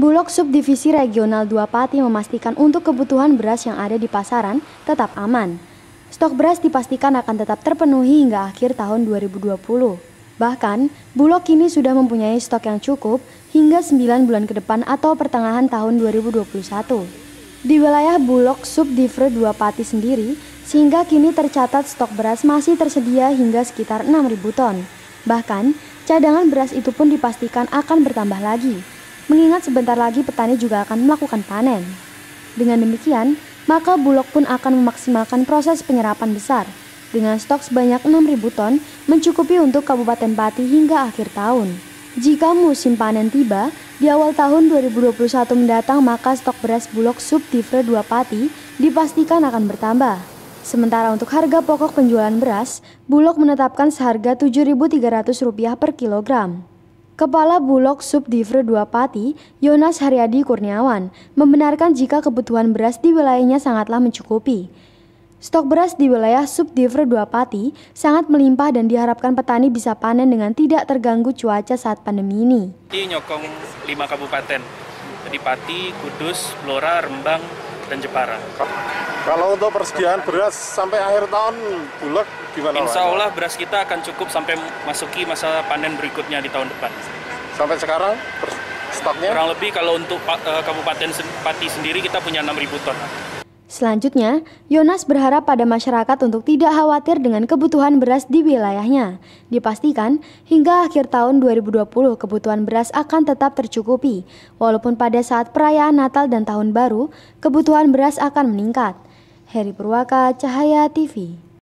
Bulog Subdivisi Regional 2 Pati memastikan untuk kebutuhan beras yang ada di pasaran tetap aman. Stok beras dipastikan akan tetap terpenuhi hingga akhir tahun 2020. Bahkan, Bulog kini sudah mempunyai stok yang cukup hingga 9 bulan ke depan atau pertengahan tahun 2021. Di wilayah Bulog Subdivre 2 Pati sendiri, sehingga kini tercatat stok beras masih tersedia hingga sekitar 6.000 ton. Bahkan, cadangan beras itu pun dipastikan akan bertambah lagi, mengingat sebentar lagi petani juga akan melakukan panen. Dengan demikian, maka Bulog pun akan memaksimalkan proses penyerapan besar, dengan stok sebanyak 6.000 ton mencukupi untuk Kabupaten Pati hingga akhir tahun. Jika musim panen tiba, di awal tahun 2021 mendatang maka stok beras Bulog Subdivre 2 Pati dipastikan akan bertambah. Sementara untuk harga pokok penjualan beras, Bulog menetapkan seharga Rp7.300 per kilogram. Kepala Bulog Subdivre 2 Pati, Yonas Haryadi Kurniawan, membenarkan jika kebutuhan beras di wilayahnya sangatlah mencukupi. Stok beras di wilayah Subdivre 2 Pati sangat melimpah dan diharapkan petani bisa panen dengan tidak terganggu cuaca saat pandemi ini. Ini nyokong 5 kabupaten, jadi Pati, Kudus, Blora, Rembang, dan Jepara. Kalau untuk persediaan beras sampai akhir tahun, Bulog gimana? Insya Allah beras kita akan cukup sampai masuki masa panen berikutnya di tahun depan. Sampai sekarang stoknya? Kurang lebih kalau untuk Kabupaten Pati sendiri kita punya 6.000 ton. Selanjutnya, Yonas berharap pada masyarakat untuk tidak khawatir dengan kebutuhan beras di wilayahnya. Dipastikan hingga akhir tahun 2020 kebutuhan beras akan tetap tercukupi, walaupun pada saat perayaan Natal dan Tahun Baru, kebutuhan beras akan meningkat. Heri Purwaka, Cahaya TV.